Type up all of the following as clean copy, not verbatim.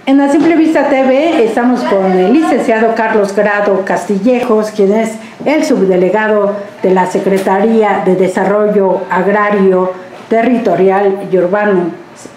En A Simple Vista TV estamos con el licenciado Carlos Grado Castillejos, quien es el subdelegado de la Secretaría de Desarrollo Agrario, Territorial y Urbano,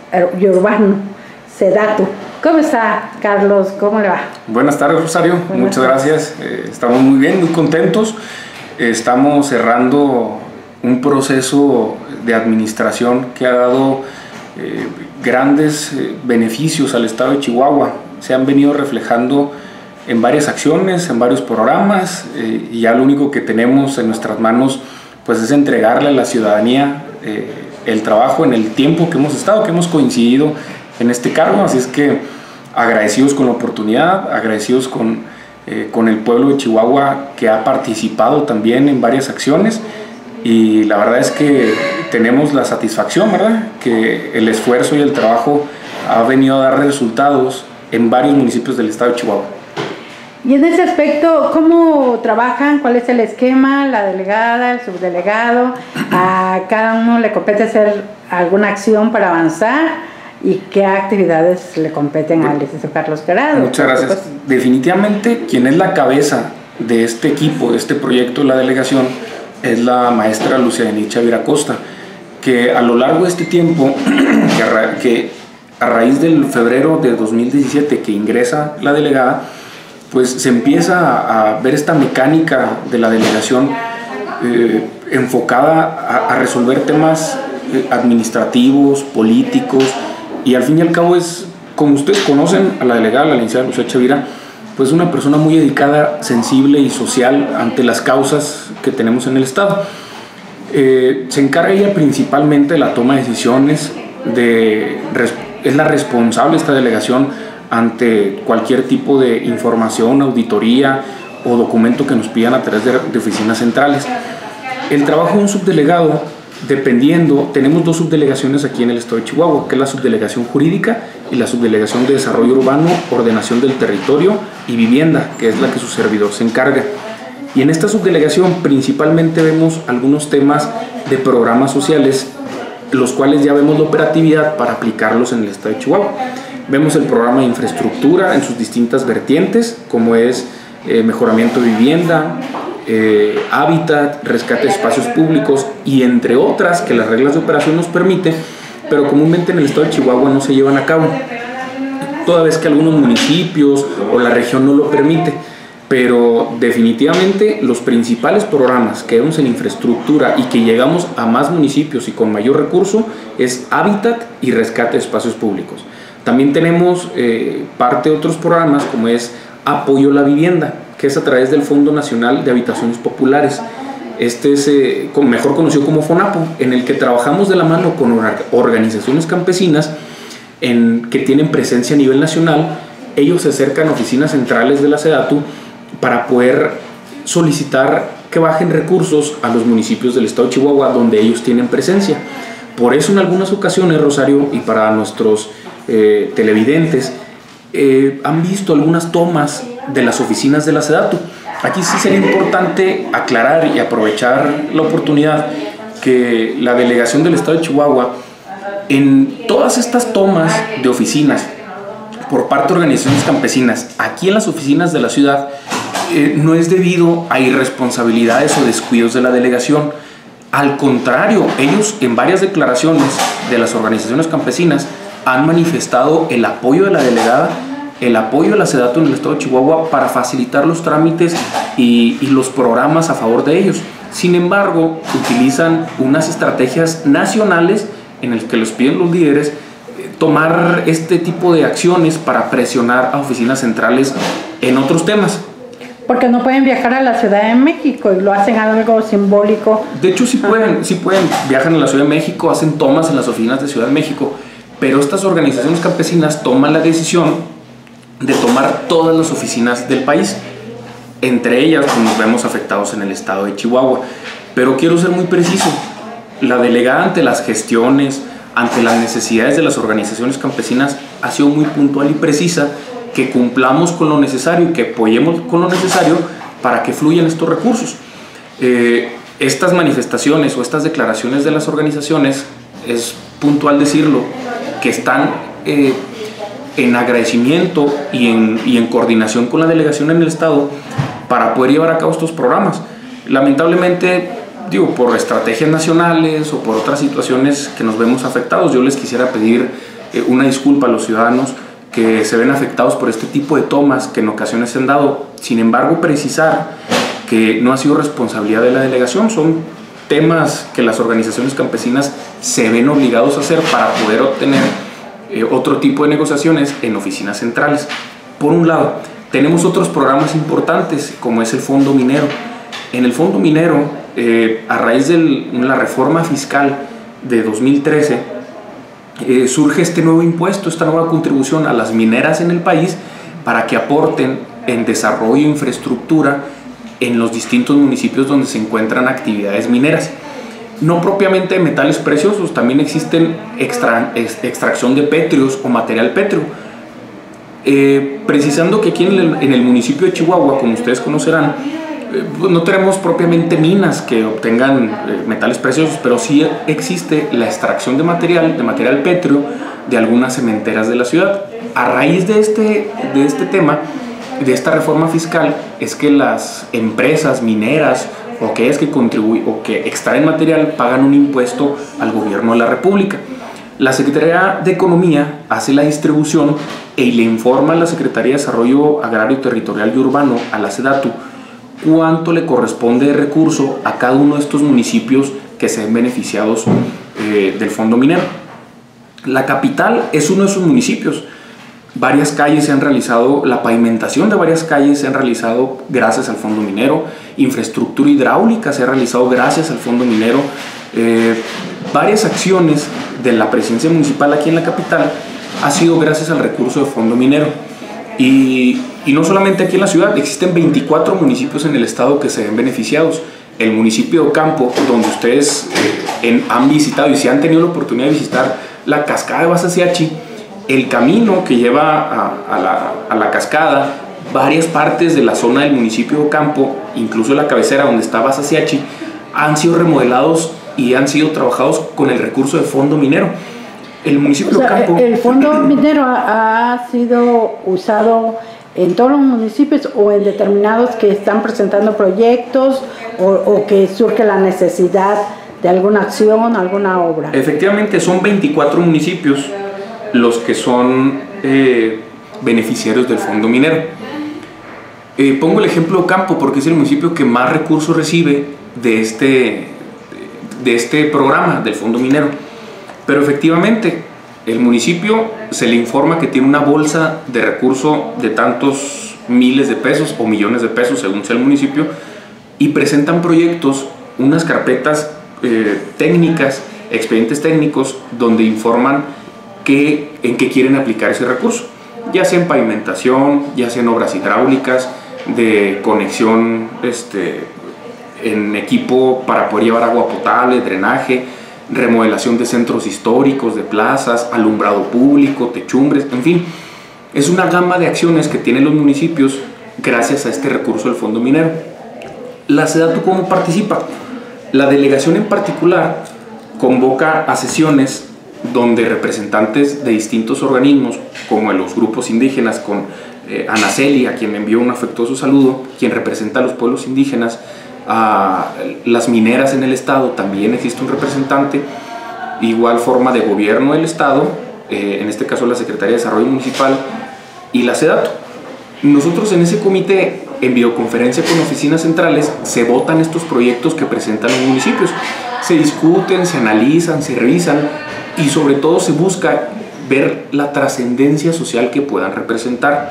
SEDATU. ¿Cómo está, Carlos? ¿Cómo le va? Buenas tardes, Rosario. Muchas gracias. Estamos muy bien, muy contentos. Estamos cerrando un proceso de administración que ha dado grandes beneficios al estado de Chihuahua. Se han venido reflejando en varias acciones, en varios programas, y ya lo único que tenemos en nuestras manos pues es entregarle a la ciudadanía el trabajo en el tiempo que hemos estado, que hemos coincidido en este cargo. Así es que agradecidos con la oportunidad, agradecidos con el pueblo de Chihuahua, que ha participado también en varias acciones, y la verdad es que tenemos la satisfacción, ¿verdad?, que el esfuerzo y el trabajo ha venido a dar resultados en varios municipios del estado de Chihuahua. Y en ese aspecto, ¿cómo trabajan? ¿Cuál es el esquema? ¿La delegada, el subdelegado? ¿A cada uno le compete hacer alguna acción para avanzar? ¿Y qué actividades le competen al licenciado Carlos Grado? Muchas gracias. Pues, definitivamente, quien es la cabeza de este equipo, de este proyecto de la delegación, es la maestra Lucía Denis Chavira Costa, que a lo largo de este tiempo, que a raíz del febrero de 2017 que ingresa la delegada, pues se empieza a ver esta mecánica de la delegación enfocada a resolver temas administrativos, políticos, y al fin y al cabo es, como ustedes conocen a la delegada, la licenciada Lucía Chavira, pues una persona muy dedicada, sensible y social ante las causas que tenemos en el estado. Se encarga ella principalmente de la toma de decisiones, es la responsable de esta delegación ante cualquier tipo de información, auditoría o documento que nos pidan a través de oficinas centrales. El trabajo de un subdelegado, dependiendo, tenemos dos subdelegaciones aquí en el estado de Chihuahua, que es la subdelegación jurídica y la subdelegación de desarrollo urbano, ordenación del territorio y vivienda, que es la que su servidor se encarga. Y en esta subdelegación principalmente vemos algunos temas de programas sociales, los cuales ya vemos la operatividad para aplicarlos en el estado de Chihuahua. Vemos el programa de infraestructura en sus distintas vertientes, como es mejoramiento de vivienda, hábitat, rescate de espacios públicos y entre otras que las reglas de operación nos permiten, pero comúnmente en el estado de Chihuahua no se llevan a cabo, toda vez que algunos municipios o la región no lo permite. Pero definitivamente los principales programas que vemos en infraestructura y que llegamos a más municipios y con mayor recurso es hábitat y rescate de espacios públicos. También tenemos parte de otros programas como es apoyo a la vivienda, que es a través del Fondo Nacional de Habitaciones Populares. Este es mejor conocido como FONAPO, en el que trabajamos de la mano con organizaciones campesinas que tienen presencia a nivel nacional. Ellos se acercan a oficinas centrales de la SEDATU para poder solicitar que bajen recursos a los municipios del estado de Chihuahua donde ellos tienen presencia. Por eso en algunas ocasiones, Rosario, y para nuestros televidentes, han visto algunas tomas de las oficinas de la SEDATU. Aquí sí sería importante aclarar y aprovechar la oportunidad que la delegación del estado de Chihuahua, en todas estas tomas de oficinas por parte de organizaciones campesinas, aquí en las oficinas de la ciudad, no es debido a irresponsabilidades o descuidos de la delegación. Al contrario, ellos en varias declaraciones de las organizaciones campesinas han manifestado el apoyo de la delegada, el apoyo de la SEDATU en el estado de Chihuahua para facilitar los trámites y los programas a favor de ellos. Sin embargo, utilizan unas estrategias nacionales en las que les piden los líderes tomar este tipo de acciones para presionar a oficinas centrales en otros temas. Porque no pueden viajar a la Ciudad de México y lo hacen algo simbólico. De hecho, sí pueden, viajan a la Ciudad de México, hacen tomas en las oficinas de Ciudad de México, pero estas organizaciones campesinas toman la decisión de tomar todas las oficinas del país. Entre ellas, pues, nos vemos afectados en el estado de Chihuahua. Pero quiero ser muy preciso, la delegada ante las gestiones, ante las necesidades de las organizaciones campesinas, ha sido muy puntual y precisa que cumplamos con lo necesario y que apoyemos con lo necesario para que fluyan estos recursos. Estas manifestaciones o estas declaraciones de las organizaciones, es puntual decirlo, que están en agradecimiento y en coordinación con la delegación en el estado para poder llevar a cabo estos programas. Lamentablemente, por estrategias nacionales o por otras situaciones que nos vemos afectados, yo les quisiera pedir una disculpa a los ciudadanos que se ven afectados por este tipo de tomas que en ocasiones se han dado. Sin embargo, precisar que no ha sido responsabilidad de la delegación, son temas que las organizaciones campesinas se ven obligados a hacer para poder obtener otro tipo de negociaciones en oficinas centrales. Por un lado, tenemos otros programas importantes como es el Fondo Minero. En el Fondo Minero, a raíz de la reforma fiscal de 2013, surge este nuevo impuesto, esta nueva contribución a las mineras en el país para que aporten en desarrollo e infraestructura en los distintos municipios donde se encuentran actividades mineras. No propiamente de metales preciosos, también existen extracción de pétreos o material pétreo. Precisando que aquí en el municipio de Chihuahua, como ustedes conocerán, no tenemos propiamente minas que obtengan metales preciosos, pero sí existe la extracción de material pétreo de algunas cementeras de la ciudad. A raíz de este tema, de esta reforma fiscal, es que las empresas mineras o aquellas que contribuyen o que extraen material pagan un impuesto al gobierno de la República. La Secretaría de Economía hace la distribución y le informa a la Secretaría de Desarrollo Agrario, Territorial y Urbano, a la SEDATU, cuánto le corresponde de recurso a cada uno de estos municipios que se ven beneficiados del Fondo Minero. La capital es uno de esos municipios. Varias calles se han realizado, la pavimentación de varias calles se han realizado gracias al Fondo Minero, infraestructura hidráulica se ha realizado gracias al Fondo Minero, varias acciones de la presidencia municipal aquí en la capital ha sido gracias al recurso del Fondo Minero. Y no solamente aquí en la ciudad, existen 24 municipios en el estado que se ven beneficiados. El municipio de Ocampo, donde ustedes han visitado y si han tenido la oportunidad de visitar la cascada de Basasiachi, el camino que lleva a la cascada, varias partes de la zona del municipio de Ocampo, incluso la cabecera donde está Basasiachi, han sido remodelados y han sido trabajados con el recurso del Fondo Minero. El municipio de Ocampo... ¿El Fondo Minero ha sido usado en todos los municipios o en determinados que están presentando proyectos o que surge la necesidad de alguna acción, alguna obra? Efectivamente, son 24 municipios los que son beneficiarios del Fondo Minero. Pongo el ejemplo de Ocampo porque es el municipio que más recursos recibe de este programa del Fondo Minero. Pero efectivamente, el municipio se le informa que tiene una bolsa de recurso de tantos miles de pesos o millones de pesos, según sea el municipio, y presentan proyectos, unas carpetas técnicas, expedientes técnicos, donde informan en qué quieren aplicar ese recurso, ya sea en pavimentación, ya sea en obras hidráulicas, de conexión en equipo para poder llevar agua potable, drenaje, remodelación de centros históricos, de plazas, alumbrado público, techumbres, en fin, es una gama de acciones que tienen los municipios gracias a este recurso del Fondo Minero. La SEDATU, ¿cómo participa? La delegación en particular convoca a sesiones donde representantes de distintos organismos, como los grupos indígenas, con Ana Celia, a quien envió un afectuoso saludo, quien representa a los pueblos indígenas, a las mineras en el estado, también existe un representante, igual forma de gobierno del estado, en este caso la Secretaría de Desarrollo Municipal y la SEDATU. Nosotros en ese comité, en videoconferencia con oficinas centrales, se votan estos proyectos que presentan los municipios, se discuten, se analizan, se revisan y sobre todo se busca ver la trascendencia social que puedan representar.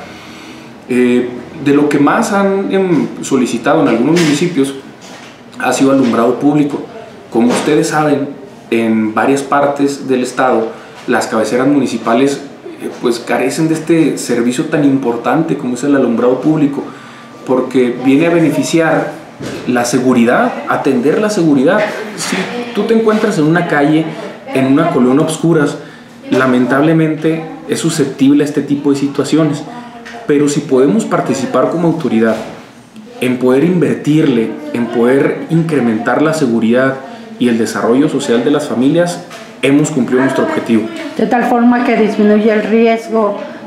De lo que más han solicitado en algunos municipios ha sido alumbrado público. Como ustedes saben, en varias partes del estado las cabeceras municipales pues carecen de este servicio tan importante como es el alumbrado público, porque viene a beneficiar la seguridad, atender la seguridad. Si tú te encuentras en una calle, en una colonia a oscuras, lamentablemente es susceptible a este tipo de situaciones, pero si podemos participar como autoridad en poder invertirle, en poder incrementar la seguridad y el desarrollo social de las familias, hemos cumplido nuestro objetivo. De tal forma que disminuye el riesgo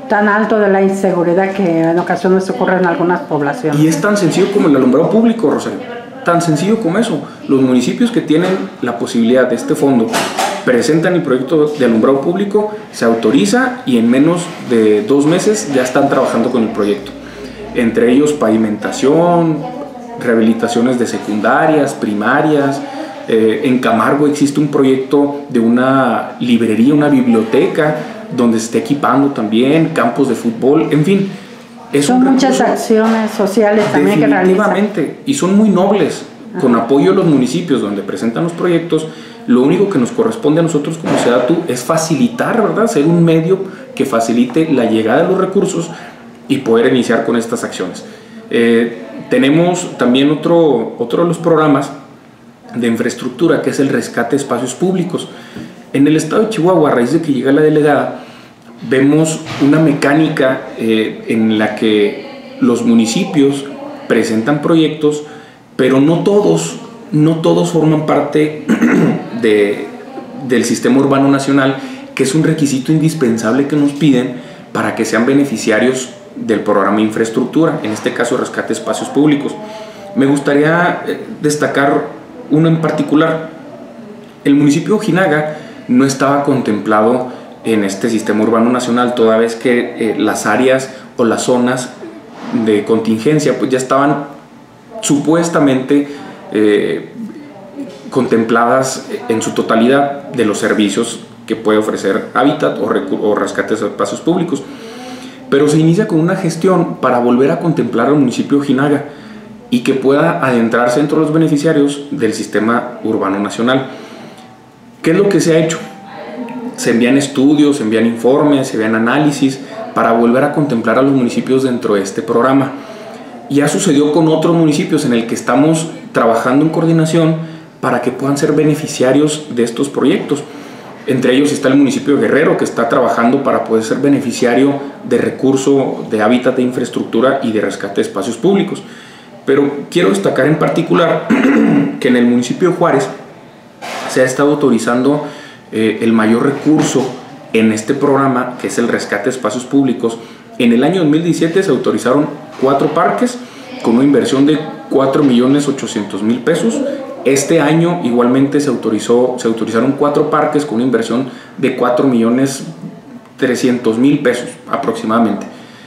tan alto de la inseguridad que en ocasiones ocurre en algunas poblaciones. Y es tan sencillo como el alumbrado público, Rosario, tan sencillo como eso. Los municipios que tienen la posibilidad de este fondo presentan el proyecto de alumbrado público, se autoriza y en menos de 2 meses ya están trabajando con el proyecto. Entre ellos pavimentación, rehabilitaciones de secundarias, primarias. En Camargo existe un proyecto de una librería, una biblioteca, donde se está equipando también, campos de fútbol, en fin. Son muchas acciones sociales también que realizan. Definitivamente, y son muy nobles. Con apoyo de los municipios donde presentan los proyectos, lo único que nos corresponde a nosotros como SEDATU es facilitar, ¿verdad? Ser un medio que facilite la llegada de los recursos y poder iniciar con estas acciones. Tenemos también otro de los programas de infraestructura, que es el rescate de espacios públicos. En el estado de Chihuahua, a raíz de que llega la delegada, vemos una mecánica en la que los municipios presentan proyectos, pero no todos forman parte del sistema urbano nacional, que es un requisito indispensable que nos piden para que sean beneficiarios del programa de infraestructura, en este caso rescate de espacios públicos. Me gustaría destacar uno en particular. El municipio de Ojinaga no estaba contemplado en este sistema urbano nacional, toda vez que las áreas o las zonas de contingencia pues ya estaban supuestamente contempladas en su totalidad de los servicios que puede ofrecer Hábitat o rescate de espacios públicos. Pero se inicia con una gestión para volver a contemplar al municipio de Ojinaga y que pueda adentrarse entre los beneficiarios del sistema urbano nacional. ¿Qué es lo que se ha hecho? Se envían estudios, se envían informes, se envían análisis para volver a contemplar a los municipios dentro de este programa. Ya sucedió con otros municipios en el que estamos trabajando en coordinación para que puedan ser beneficiarios de estos proyectos. Entre ellos está el municipio de Guerrero, que está trabajando para poder ser beneficiario de recurso de hábitat de infraestructura y de rescate de espacios públicos. Pero quiero destacar en particular que en el municipio de Juárez se ha estado autorizando el mayor recurso en este programa, que es el rescate de espacios públicos. En el año 2017 se autorizaron 4 parques con una inversión de 4.800.000 pesos. Este año igualmente se autorizaron 4 parques con una inversión de 4.300.000 pesos aproximadamente.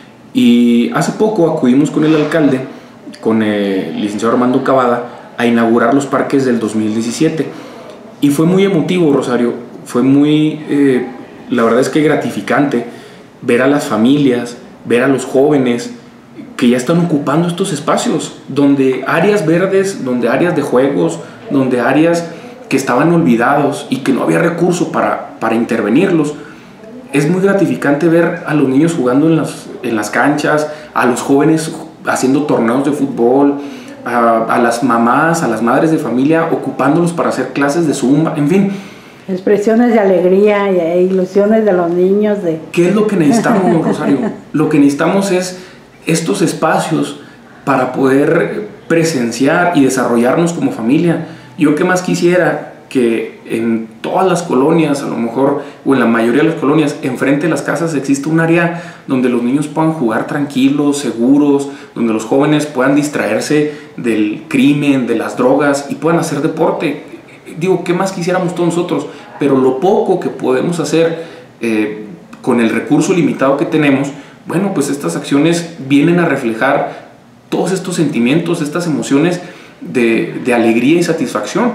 Y hace poco acudimos con el alcalde, con el licenciado Armando Cavada, a inaugurar los parques del 2017. Y fue muy emotivo, Rosario, fue muy, la verdad es que gratificante ver a las familias, ver a los jóvenes que ya están ocupando estos espacios, donde áreas verdes, donde áreas de juegos, donde áreas que estaban olvidados y que no había recurso para intervenirlos. Es muy gratificante ver a los niños jugando en las canchas, a los jóvenes haciendo torneos de fútbol, a las mamás, a las madres de familia ocupándolos para hacer clases de zumba, en fin. Expresiones de alegría e ilusiones de los niños. ¿Qué es lo que necesitamos, Rosario? Lo que necesitamos es estos espacios para poder presenciar y desarrollarnos como familia. Yo qué más quisiera que en todas las colonias, a lo mejor, o en la mayoría de las colonias, enfrente de las casas existe un área donde los niños puedan jugar tranquilos, seguros, donde los jóvenes puedan distraerse del crimen, de las drogas y puedan hacer deporte. Digo, ¿qué más quisiéramos todos nosotros? Pero lo poco que podemos hacer con el recurso limitado que tenemos, bueno, pues estas acciones vienen a reflejar todos estos sentimientos, estas emociones de alegría y satisfacción.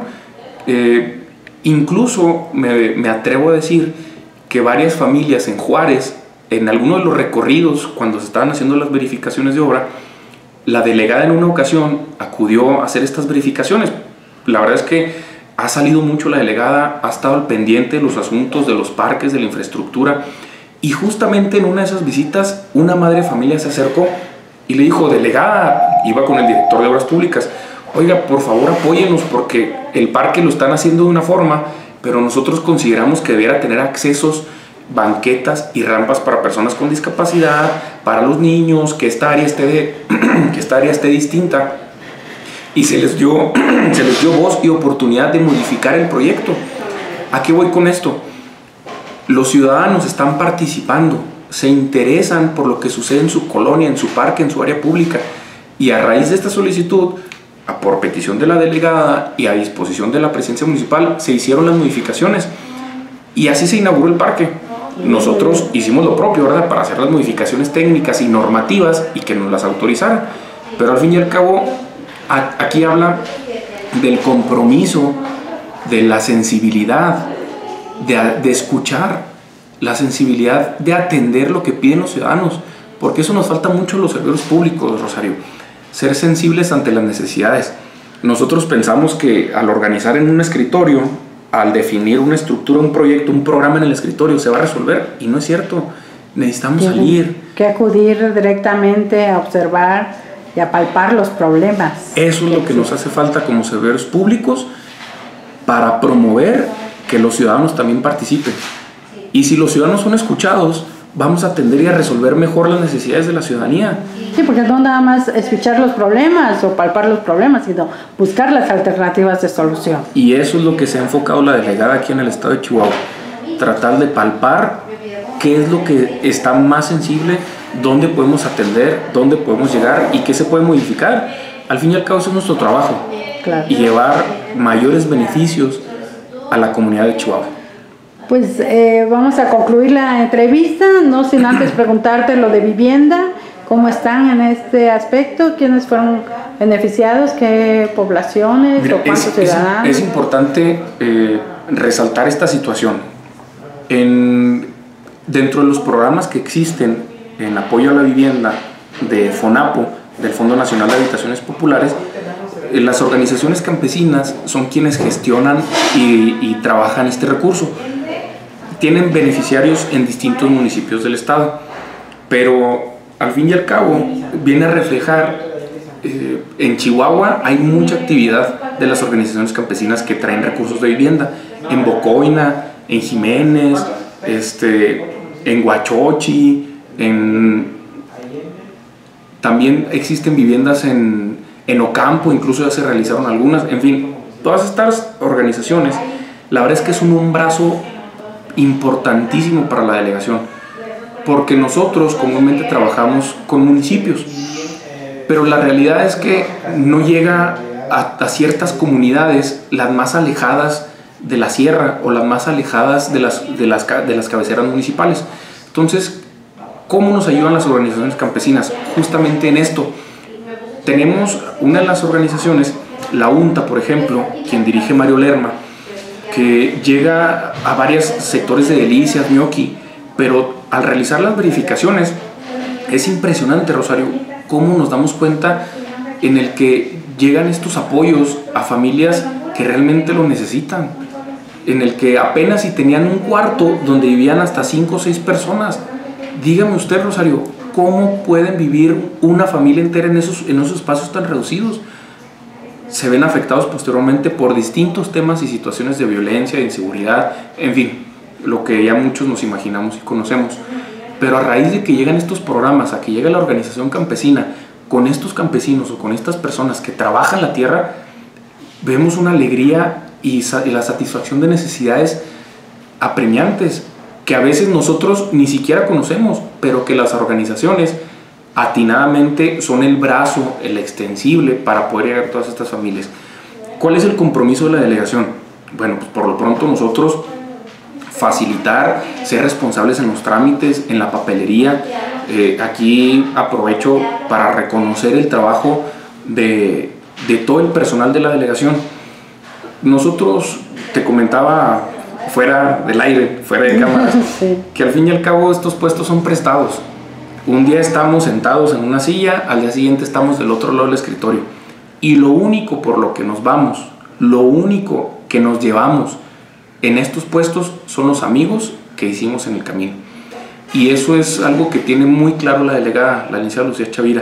Incluso me atrevo a decir que varias familias en Juárez, en algunos de los recorridos, cuando se estaban haciendo las verificaciones de obra, la delegada en una ocasión acudió a hacer estas verificaciones. La verdad es que ha salido mucho la delegada, ha estado al pendiente de los asuntos de los parques, de la infraestructura, y justamente en una de esas visitas una madre de familia se acercó y le dijo: delegada, iba con el director de obras públicas, oiga, por favor apóyenos porque el parque lo están haciendo de una forma, pero nosotros consideramos que debiera tener accesos, banquetas y rampas para personas con discapacidad, para los niños, que esta área esté distinta. Y se les dio voz y oportunidad de modificar el proyecto. ¿A qué voy con esto? Los ciudadanos están participando se interesan por lo que sucede en su colonia, en su parque, en su área pública. Y a raíz de esta solicitud, por petición de la delegada y a disposición de la presidencia municipal, se hicieron las modificaciones y así se inauguró el parque. Nosotros hicimos lo propio, ¿verdad?, para hacer las modificaciones técnicas y normativas y que nos las autorizaran. Pero al fin y al cabo, aquí habla del compromiso, de la sensibilidad, de escuchar, la sensibilidad de atender lo que piden los ciudadanos, porque eso nos falta mucho en los servidores públicos, Rosario, ser sensibles ante las necesidades. Nosotros pensamos que al organizar en un escritorio, al definir una estructura, un proyecto, un programa en el escritorio, se va a resolver, y no es cierto. Necesitamos salir. Que acudir directamente a observar y a palpar los problemas. Eso es lo que nos hace falta como servidores públicos para promover que los ciudadanos también participen. Y si los ciudadanos son escuchados, vamos a atender y a resolver mejor las necesidades de la ciudadanía. Sí, porque no nada más escuchar los problemas o palpar los problemas, sino buscar las alternativas de solución. Y eso es lo que se ha enfocado la delegada aquí en el estado de Chihuahua. Tratar de palpar qué es lo que está más sensible, dónde podemos atender, dónde podemos llegar y qué se puede modificar. Al fin y al cabo, eso es nuestro trabajo. Claro. Y llevar mayores beneficios a la comunidad de Chihuahua. Pues vamos a concluir la entrevista, no sin antes preguntarte lo de vivienda, cómo están en este aspecto, quiénes fueron beneficiados, qué poblaciones. Mira, o cuántos ciudadanos. Es importante resaltar esta situación. Dentro de los programas que existen en apoyo a la vivienda de FONAPO, del Fondo Nacional de Habitaciones Populares, las organizaciones campesinas son quienes gestionan y trabajan este recurso. Tienen beneficiarios en distintos municipios del estado, pero al fin y al cabo viene a reflejar, en Chihuahua hay mucha actividad de las organizaciones campesinas que traen recursos de vivienda, en Bocoina, en Jiménez, en Huachochi, también existen viviendas en Ocampo, incluso ya se realizaron algunas. En fin, todas estas organizaciones, la verdad es que son un brazo importantísimo para la delegación, porque nosotros comúnmente trabajamos con municipios, pero la realidad es que no llega a ciertas comunidades, las más alejadas de la sierra o las más alejadas de las cabeceras municipales. Entonces, ¿cómo nos ayudan las organizaciones campesinas? Justamente en esto. Tenemos una de las organizaciones, la UNTA, por ejemplo, quien dirige Mario Lerma, que llega a varios sectores de Delicias, Ñoqui, pero al realizar las verificaciones es impresionante, Rosario, cómo nos damos cuenta en el que llegan estos apoyos a familias que realmente lo necesitan, en el que apenas si tenían un cuarto donde vivían hasta 5 o 6 personas. Dígame usted, Rosario, ¿cómo pueden vivir una familia entera en esos espacios tan reducidos? Se ven afectados posteriormente por distintos temas y situaciones de violencia, de inseguridad, en fin, lo que ya muchos nos imaginamos y conocemos. Pero a raíz de que llegan estos programas, a que llega la organización campesina, con estos campesinos o con estas personas que trabajan la tierra, vemos una alegría y la satisfacción de necesidades apremiantes, que a veces nosotros ni siquiera conocemos, pero que las organizaciones atinadamente son el brazo, el extensible para poder llegar a todas estas familias. ¿Cuál es el compromiso de la delegación? Bueno, pues por lo pronto nosotros facilitar, ser responsables en los trámites, en la papelería. Aquí aprovecho para reconocer el trabajo de todo el personal de la delegación. Nosotros, te comentaba fuera del aire, fuera de cámaras, sí, que al fin y al cabo estos puestos son prestados. Un día estamos sentados en una silla, al día siguiente estamos del otro lado del escritorio. Y lo único por lo que nos vamos, lo único que nos llevamos en estos puestos son los amigos que hicimos en el camino. Y eso es algo que tiene muy claro la delegada, la licenciada Lucía Chavira,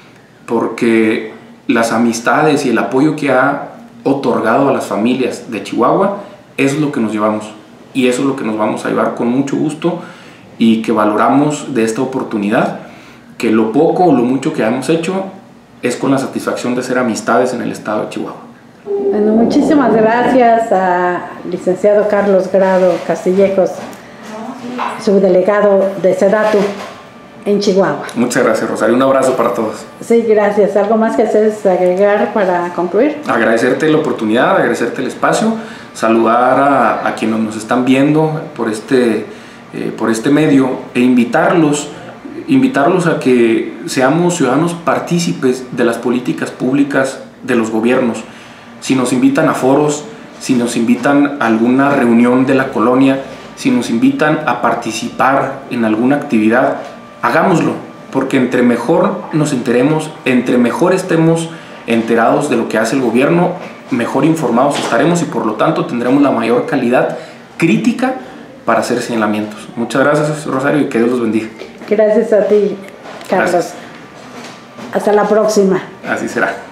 porque las amistades y el apoyo que ha otorgado a las familias de Chihuahua, eso es lo que nos llevamos. Y eso es lo que nos vamos a llevar con mucho gusto y que valoramos de esta oportunidad, que lo poco o lo mucho que hemos hecho es con la satisfacción de ser amistades en el estado de Chihuahua. Bueno, muchísimas gracias a licenciado Carlos Grado Castillejos. subdelegado de SEDATU en Chihuahua. Muchas gracias, Rosario. Un abrazo para todos. Sí, gracias. ¿Algo más que desees agregar para concluir? Agradecerte la oportunidad, agradecerte el espacio, saludar a quienes nos están viendo por este medio e invitarlos a que seamos ciudadanos partícipes de las políticas públicas de los gobiernos. Si nos invitan a foros, si nos invitan a alguna reunión de la colonia, si nos invitan a participar en alguna actividad, hagámoslo, porque entre mejor nos enteremos, entre mejor estemos enterados de lo que hace el gobierno, mejor informados estaremos y por lo tanto tendremos la mayor calidad crítica para hacer señalamientos. Muchas gracias, Rosario, y que Dios los bendiga. Gracias a ti, Carlos. Gracias. Hasta la próxima. Así será.